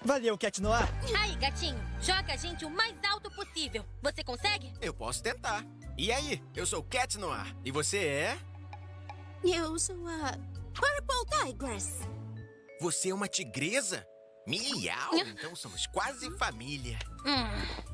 Valeu, Cat Noir. Aí, gatinho, joga a gente o mais alto possível. Você consegue? Eu posso tentar. E aí? Eu sou Cat Noir. E você é? Eu sou a Purple Tigress. Você é uma tigresa? Miau! Então somos quase família.